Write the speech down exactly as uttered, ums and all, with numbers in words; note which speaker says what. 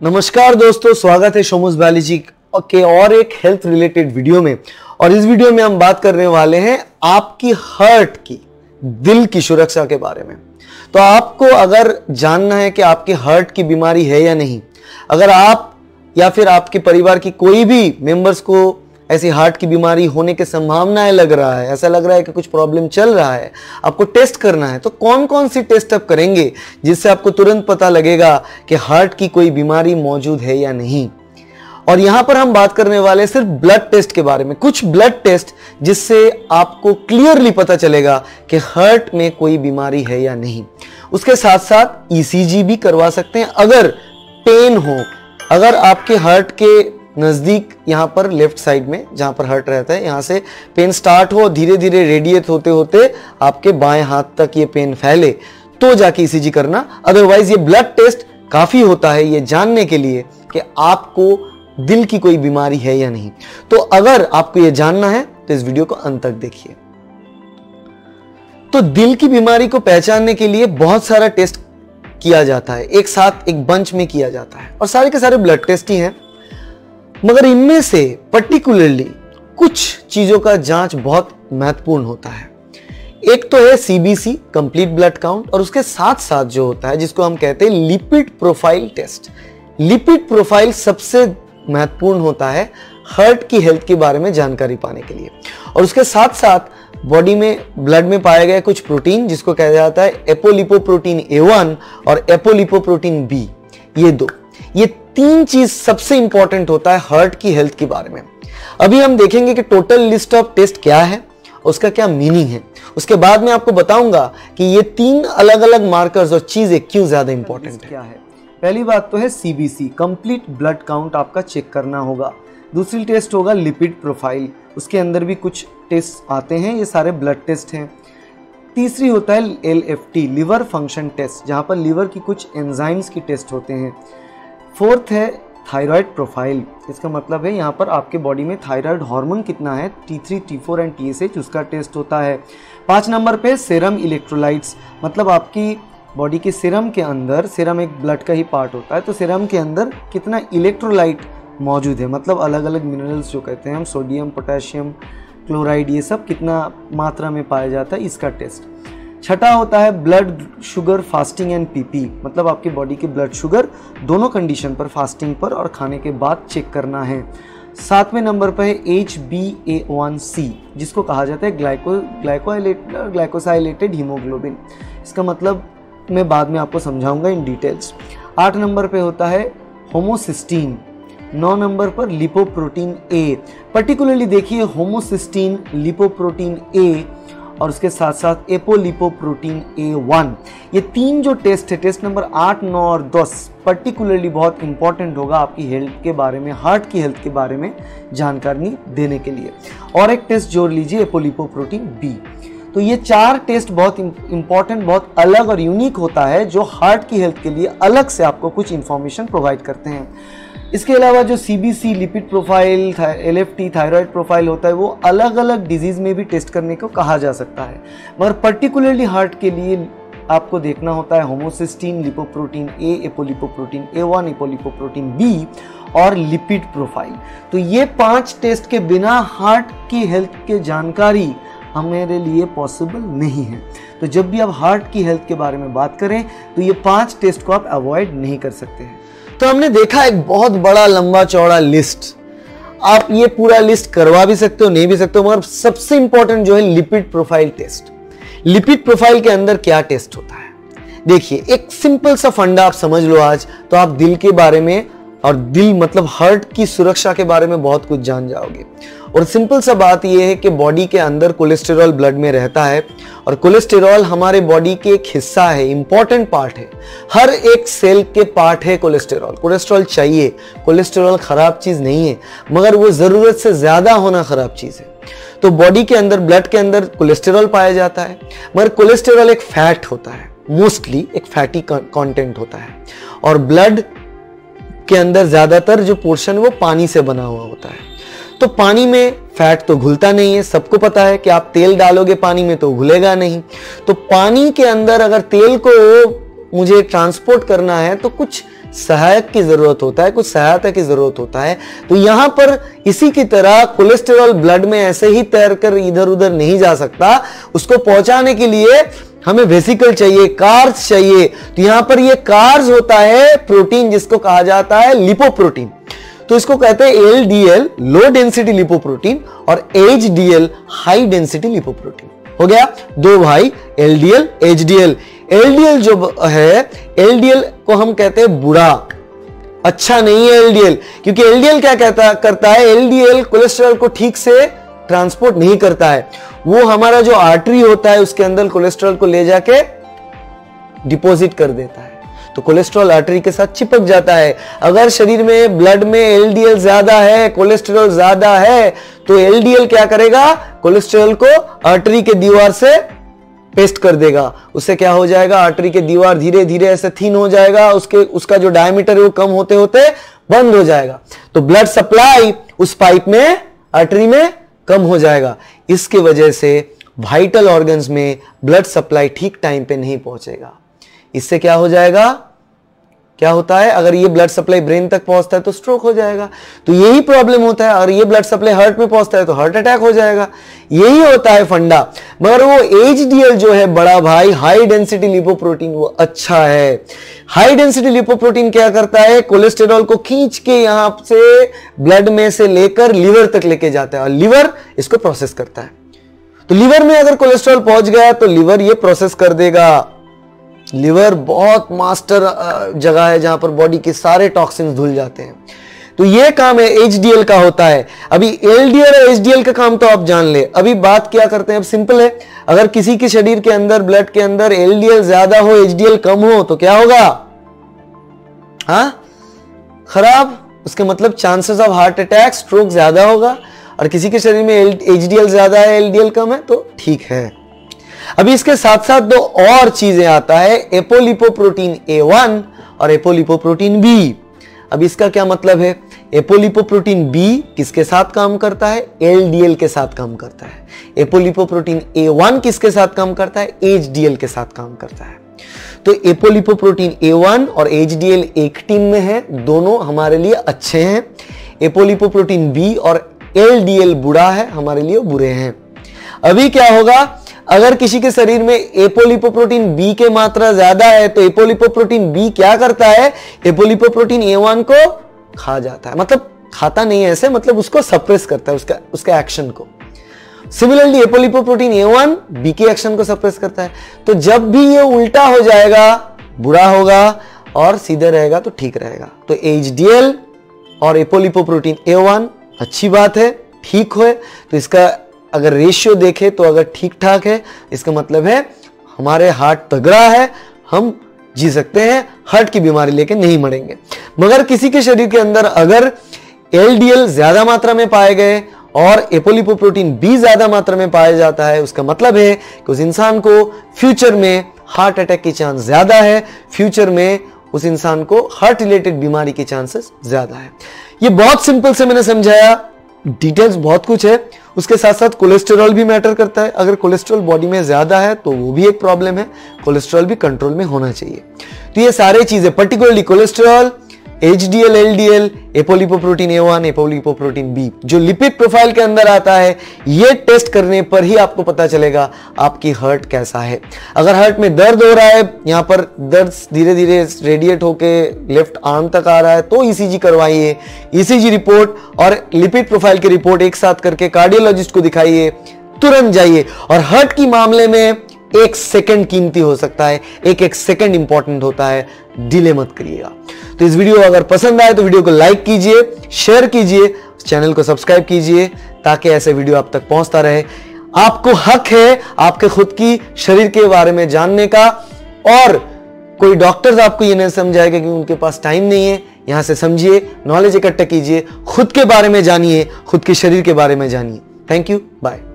Speaker 1: नमस्कार दोस्तों, स्वागत है शोमुस बायोलॉजी के और एक हेल्थ रिलेटेड वीडियो में। और इस वीडियो में हम बात करने वाले हैं आपकी हार्ट की, दिल की सुरक्षा के बारे में। तो आपको अगर जानना है कि आपकी हार्ट की बीमारी है या नहीं, अगर आप या फिर आपके परिवार की कोई भी मेंबर्स को ऐसी हार्ट की बीमारी होने की संभावनाएं लग रहा है, ऐसा लग रहा है कि कुछ प्रॉब्लम चल रहा है, आपको टेस्ट करना है, तो कौन कौन सी टेस्ट आप करेंगे जिससे आपको तुरंत पता लगेगा कि हार्ट की कोई बीमारी मौजूद है या नहीं। और यहां पर हम बात करने वाले सिर्फ ब्लड टेस्ट के बारे में, कुछ ब्लड टेस्ट जिससे आपको क्लियरली पता चलेगा कि हार्ट में कोई बीमारी है या नहीं। उसके साथ साथ ईसीजी भी करवा सकते हैं अगर पेन हो, अगर आपके हार्ट के नजदीक यहां पर लेफ्ट साइड में जहां पर हार्ट रहता है, यहां से पेन स्टार्ट हो, धीरे धीरे रेडिएट होते होते आपके बाएं हाथ तक ये पेन फैले, तो जाके ईसीजी करना। अदरवाइज ये ब्लड टेस्ट काफी होता है ये जानने के लिए कि आपको दिल की कोई बीमारी है या नहीं। तो अगर आपको ये जानना है तो इस वीडियो को अंत तक देखिए। तो दिल की बीमारी को पहचानने के लिए बहुत सारा टेस्ट किया जाता है, एक साथ एक बंच में किया जाता है, और सारे के सारे ब्लड टेस्ट ही हैं। मगर इनमें से पर्टिकुलरली कुछ चीजों का जांच बहुत महत्वपूर्ण होता है। एक तो है सीबीसी, कंप्लीट ब्लड काउंट, और उसके साथ साथ जो होता है जिसको हम कहते हैं lipid profile test. Lipid profile सबसे महत्वपूर्ण होता है हार्ट की हेल्थ के बारे में जानकारी पाने के लिए। और उसके साथ साथ बॉडी में, ब्लड में पाया गया कुछ प्रोटीन जिसको कहा जाता है एपोलिपोप्रोटीन ए वन और एपोलिपोप्रोटीन बी, ये दो, ये तीन चीज सबसे इंपॉर्टेंट होता है हार्ट की हेल्थ के बारे में। अभी हम देखेंगे कि टोटल लिस्ट ऑफ टेस्ट क्या है, उसका क्या मीनिंग है। उसके बाद मैं आपको बताऊंगा कि ये तीन अलग अलग मार्कर्स और चीजें क्यों ज्यादा इंपॉर्टेंट क्या है। पहली बात तो है सीबीसी, कंप्लीट ब्लड काउंट आपका चेक करना होगा। दूसरी टेस्ट होगा लिपिड प्रोफाइल, उसके अंदर भी कुछ टेस्ट आते हैं, ये सारे ब्लड टेस्ट हैं। तीसरी होता है एलएफटी, लिवर फंक्शन टेस्ट, जहां पर लिवर की कुछ एंजाइम्स की टेस्ट होते हैं। फोर्थ है थायराइड प्रोफाइल, इसका मतलब है यहाँ पर आपके बॉडी में थायराइड हार्मोन कितना है, T three, T four and T S H, उसका टेस्ट होता है। पाँच नंबर पे सेरम इलेक्ट्रोलाइट्स, मतलब आपकी बॉडी के सीरम के अंदर, सीरम एक ब्लड का ही पार्ट होता है, तो सीरम के अंदर कितना इलेक्ट्रोलाइट मौजूद है, मतलब अलग अलग मिनरल्स जो कहते हैं हम, सोडियम, पोटेशियम, क्लोराइड, ये सब कितना मात्रा में पाया जाता है, इसका टेस्ट। छठा होता है blood sugar fasting and PP, मतलब आपकी बॉडी की ब्लड शुगर दोनों कंडीशन पर, फास्टिंग पर और खाने के बाद चेक करना है। सातवें नंबर पर है H B A one C, जिसको कहा जाता है ग्लाइको ग्लाइकोसाइलेटेड हीमोग्लोबिन, इसका मतलब मैं बाद में आपको समझाऊंगा इन डिटेल्स। आठ नंबर पे होता है होमोसिस्टीन। नौ नंबर पर लिपोप्रोटीन ए, पर्टिकुलरली देखिए होमोसिस्टीन, लिपोप्रोटीन ए और उसके साथ साथ एपोलिपोप्रोटीन ए वन, ये तीन जो टेस्ट है, टेस्ट नंबर आठ, नौ और दस, पर्टिकुलरली बहुत इंपॉर्टेंट होगा आपकी हेल्थ के बारे में, हार्ट की हेल्थ के बारे में जानकारी देने के लिए। और एक टेस्ट जोड़ लीजिए एपोलिपोप्रोटीन बी। तो ये चार टेस्ट बहुत इंपॉर्टेंट, बहुत अलग और यूनिक होता है, जो हार्ट की हेल्थ के लिए अलग से आपको कुछ इंफॉर्मेशन प्रोवाइड करते हैं। इसके अलावा जो CBC, lipid profile, LFT, thyroid profile होता है, वो अलग अलग डिजीज में भी टेस्ट करने को कहा जा सकता है, मगर पर्टिकुलरली हार्ट के लिए आपको देखना होता है homocysteine, lipoprotein A, apolipoprotein A one, apolipoprotein B और लिपिड प्रोफाइल। तो ये पांच टेस्ट के बिना हार्ट की हेल्थ के जानकारी हमारे लिए पॉसिबल नहीं है। तो जब भी आप हार्ट की हेल्थ के बारे में बात करें तो ये पांच टेस्ट को आप अवॉइड नहीं कर सकते हैं। तो हमने देखा एक बहुत बड़ा लंबा चौड़ा लिस्ट, आप ये पूरा लिस्ट करवा भी सकते हो, नहीं भी सकते हो, मगर सबसे इंपॉर्टेंट जो है lipid profile test. Lipid profile के अंदर क्या टेस्ट होता है, देखिए एक सिंपल सा फंडा आप समझ लो आज, तो आप दिल के बारे में, और दिल मतलब हार्ट की सुरक्षा के बारे में बहुत कुछ जान जाओगे। और सिंपल सा बात यह है कि बॉडी के अंदर कोलेस्टेरॉल ब्लड में रहता है, और कोलेस्टेरॉल हमारे बॉडी के एक हिस्सा है, इंपॉर्टेंट पार्ट है, हर एक सेल के पार्ट है कोलेस्टेरॉल। कोलेस्टेरॉल चाहिए, कोलेस्टेरॉल खराब चीज नहीं है, मगर वो जरूरत से ज्यादा होना खराब चीज है। तो बॉडी के अंदर, ब्लड के अंदर कोलेस्टेरॉल पाया जाता है, मगर कोलेस्टेरॉल एक फैट होता है, मोस्टली एक फैटी कंटेंट होता है, और ब्लड के अंदर ज्यादातर जो पोर्शन है वो पानी से बना हुआ होता है। तो पानी में फैट तो घुलता नहीं है, सबको पता है कि आप तेल डालोगे पानी में तो घुलेगा नहीं। तो पानी के अंदर अगर तेल को मुझे ट्रांसपोर्ट करना है तो कुछ सहायक की जरूरत होता है, कुछ सहायता की जरूरत होता है। तो यहां पर इसी की तरह कोलेस्टेरॉल ब्लड में ऐसे ही तैरकर इधर उधर नहीं जा सकता, उसको पहुंचाने के लिए हमें वेसिकल चाहिए, कार्स चाहिए। तो यहां पर ये कार्स होता है प्रोटीन जिसको कहा जाता है लिपोप्रोटीन। तो इसको कहते हैं L D L low density lipoprotein और H D L high density lipoprotein. हो गया दो भाई, L D L H D L. L D L जो है, एल डी एल को हम कहते हैं बुरा, अच्छा नहीं है एल डी एल, क्योंकि एल डी एल क्या कहता करता है, एल डी एल कोलेस्ट्रॉल को ठीक से ट्रांसपोर्ट नहीं करता है। वो हमारा जो आर्टरी होता है उसके अंदर कोलेस्ट्रॉल को ले जाके डिपॉजिट कर देता है, तो कोलेस्ट्रॉल आर्टरी के साथ चिपक जाता है। अगर शरीर में ब्लड में एल डी एल ज्यादा है, कोलेस्ट्रॉल ज्यादा है, तो एल डी एल क्या करेगा, कोलेस्ट्रॉल को आर्टरी के दीवार से पेस्ट कर देगा। उससे क्या हो जाएगा, आर्टरी के दीवार धीरे धीरे ऐसे थिन हो जाएगा, उसके उसका जो डायमीटर है वो कम होते होते बंद हो जाएगा। तो ब्लड सप्लाई उस पाइप में, आर्टरी में कम हो जाएगा। इसके वजह से वाइटल ऑर्गन्स में ब्लड सप्लाई ठीक टाइम पे नहीं पहुंचेगा। इससे क्या हो जाएगा, क्या होता है, अगर ये ब्लड सप्लाई ब्रेन तक पहुंचता है तो स्ट्रोक हो जाएगा। तो यही प्रॉब्लम होता है। अगर ये ब्लड सप्लाई हार्ट में पहुंचता है तो हार्ट अटैक हो जाएगा। यही होता है फंडा। मगर वो एच डी एल जो है बड़ा भाई, हाई डेंसिटी लिपोप्रोटीन, वो अच्छा है। हाई डेंसिटी लिपोप्रोटीन क्या करता है, कोलेस्टेरॉल को खींच के यहां से ब्लड में से लेकर लिवर तक लेके जाता है और लिवर इसको प्रोसेस करता है। तो लिवर में अगर कोलेस्ट्रॉल पहुंच गया तो लिवर ये प्रोसेस कर देगा। लिवर बहुत मास्टर जगह है जहां पर बॉडी के सारे टॉक्सिन्स धुल जाते हैं। तो ये काम है एच डी एल का होता है। अभी एल डी एल और एच डी एल का काम तो आप जान ले। अभी बात क्या करते हैं, अब सिंपल है। अगर किसी के शरीर के अंदर, ब्लड के अंदर एल डी एल ज्यादा हो, एच डी एल कम हो तो क्या होगा, हाँ खराब। उसके मतलब chances of heart attack, stroke ज्यादा होगा। और किसी के शरीर में एच डी एल ज्यादा है, एल डी एल कम है तो ठीक है। अभी इसके साथ साथ दो और चीजें आता है, एपोलिपोप्रोटीन ए वन और एपोलिपोप्रोटीन बी। अब इसका क्या मतलब है, एपोलिपोप्रोटीन बी किसके साथ काम करता है, एल डी एल के साथ काम करता है। एपोलिपोप्रोटीन ए वन किसके साथ काम करता है, एच डी एल के साथ काम करता है। तो एपोलिपोप्रोटीन ए वन और एच डी एल एक टीम में है, दोनों हमारे लिए अच्छे हैं। एपोलिपोप्रोटीन बी और एल डी एल बुरा है, हमारे लिए बुरे हैं। अभी क्या होगा, अगर किसी के शरीर में एपोलिपोप्रोटीन बी के मात्रा ज्यादा है तो एपोलिपोप्रोटीन बी क्या करता है, एपोलिपोप्रोटीन ए वन को खा जाता है। मतलब खाता नहीं है ऐसे, मतलब उसको सप्रेस करता है, उसका उसका एक्शन को। Similarly apolipoprotein A one B के एक्शन को सप्रेस करता है। तो जब भी ये उल्टा हो जाएगा, बुरा होगा, और सीधे रहेगा तो ठीक रहेगा। तो एच डी एल और एपोलिपोप्रोटीन ए वन अच्छी बात है, ठीक है। तो इसका अगर रेशियो देखे तो अगर ठीक ठाक है, इसका मतलब है हमारे हार्ट तगड़ा है, हम जी सकते हैं, हार्ट की बीमारी लेके नहीं मरेंगे। मगर किसी के शरीर के अंदर अगर एल डी एल ज्यादा मात्रा में पाए गए और एपोलिपोप्रोटीन बी ज्यादा मात्रा में पाया जाता है, उसका मतलब है कि उस इंसान को फ्यूचर में हार्ट अटैक की चांस ज्यादा है, फ्यूचर में उस इंसान को हार्ट रिलेटेड बीमारी की चांसेस ज्यादा है। ये बहुत सिंपल से मैंने समझाया, डिटेल्स बहुत कुछ है। उसके साथ साथ कोलेस्टेरॉल भी मैटर करता है। अगर कोलेस्ट्रॉल बॉडी में ज्यादा है तो वो भी एक प्रॉब्लम है, कोलेस्ट्रॉल भी कंट्रोल में होना चाहिए। तो ये सारे चीजें, particularly cholesterol, H D L, L D L, apolipoprotein A one, apolipoprotein B, जो लिपिड प्रोफाइल के अंदर आता है, ये टेस्ट करने पर ही आपको पता चलेगा आपकी हार्ट कैसा है। अगर हार्ट में दर्द हो रहा है, यहाँ पर दर्द धीरे धीरे रेडिएट होके लेफ्ट आर्म तक आ रहा है, तो ई सी जी करवाइए। ई सी जी रिपोर्ट और लिपिड प्रोफाइल की रिपोर्ट एक साथ करके कार्डियोलॉजिस्ट को दिखाइए, तुरंत जाइए। और हार्ट की मामले में एक सेकंड कीमती हो सकता है, एक एक सेकंड इंपॉर्टेंट होता है, डिले मत करिएगा। तो इस वीडियो अगर पसंद आए तो वीडियो को लाइक कीजिए, शेयर कीजिए, चैनल को सब्सक्राइब कीजिए, ताकि ऐसे वीडियो आप तक पहुंचता रहे। आपको हक है आपके खुद की शरीर के बारे में जानने का, और कोई डॉक्टर्स आपको ये नहीं समझाएगा कि उनके पास टाइम नहीं है। यहां से समझिए, नॉलेज इकट्ठा कीजिए, खुद के बारे में जानिए, खुद के शरीर के बारे में जानिए। Thank you, bye.